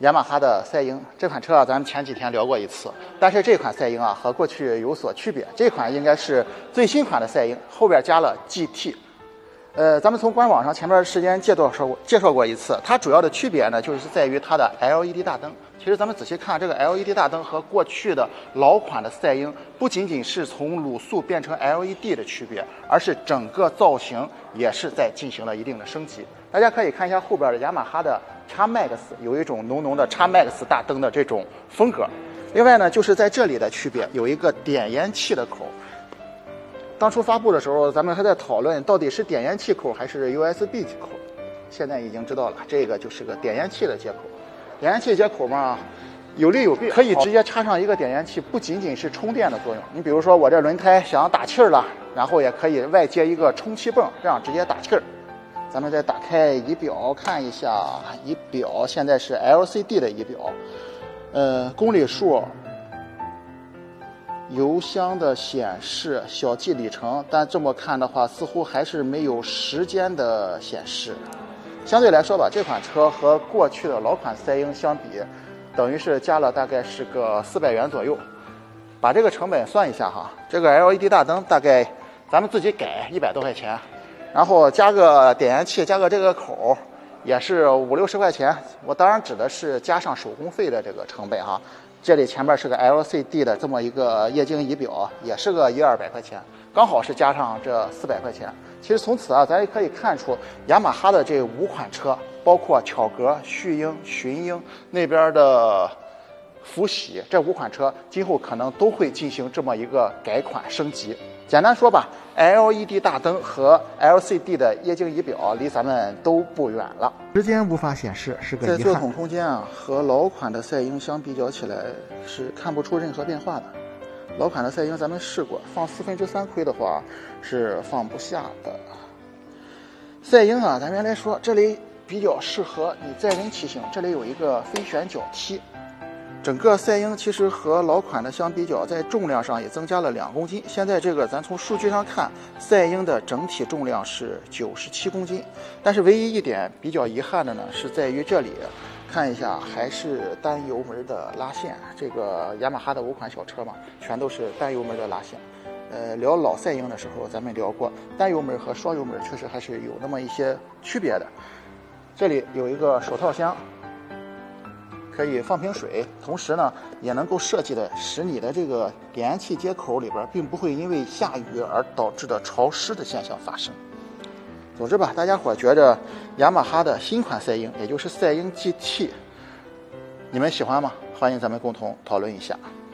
雅马哈的赛鹰这款车啊，咱们前几天聊过一次，但是这款赛鹰啊和过去有所区别，这款应该是最新款的赛鹰，后边加了 GT。咱们从官网上前面时间介绍过一次，它主要的区别呢，就是在于它的 LED 大灯。其实咱们仔细看这个 LED 大灯和过去的老款的赛鹰，不仅仅是从卤素变成 LED 的区别，而是整个造型也是在进行了一定的升级。大家可以看一下后边的雅马哈的 X-Max， 有一种浓浓的 X-Max 大灯的这种风格。另外呢，就是在这里的区别有一个点烟器的口。当初发布的时候，咱们还在讨论到底是点烟器口还是 USB 口。现在已经知道了，这个就是个点烟器的接口。点烟器接口嘛，有利有弊，可以直接插上一个点烟器，不仅仅是充电的作用。你比如说我这轮胎想打气儿了，然后也可以外接一个充气泵，这样直接打气儿。咱们再打开仪表看一下，仪表现在是 LCD 的仪表，公里数。油箱的显示小计里程，但这么看的话，似乎还是没有时间的显示。相对来说吧，这款车和过去的老款赛鹰相比，等于是加了大概是个400元左右。把这个成本算一下哈，这个 LED 大灯大概咱们自己改100多块钱，然后加个点烟器，加个这个口，也是50-60块钱。我当然指的是加上手工费的这个成本哈。这里前面是个 LCD 的这么一个液晶仪表，也是个100-200块钱，刚好是加上这400块钱。其实从此啊，咱也可以看出雅马哈的这5款车，包括巧格、旭鹰、寻鹰那边的福喜，这5款车今后可能都会进行这么一个改款升级。简单说吧 ，LED 大灯和 LCD 的液晶仪表离咱们都不远了。时间无法显示是个遗憾。在座孔空间啊，和老款的赛鹰相比较起来是看不出任何变化的。老款的赛鹰咱们试过，放3/4盔的话是放不下的。赛鹰啊，咱原来说这里比较适合你载人骑行，这里有一个飞旋脚踢。整个赛鹰其实和老款的相比较，在重量上也增加了2公斤。现在这个咱从数据上看，赛鹰的整体重量是97公斤。但是唯一一点比较遗憾的呢，是在于这里看一下还是单油门的拉线。这个雅马哈的5款小车嘛，全都是单油门的拉线。聊老赛鹰的时候咱们聊过，单油门和双油门确实还是有那么一些区别的。这里有一个手套箱。可以放瓶水，同时呢，也能够设计的使你的这个点烟器接口里边，并不会因为下雨而导致的潮湿的现象发生。总之吧，大家伙觉着雅马哈的新款赛鹰，也就是赛鹰 GT， 你们喜欢吗？欢迎咱们共同讨论一下。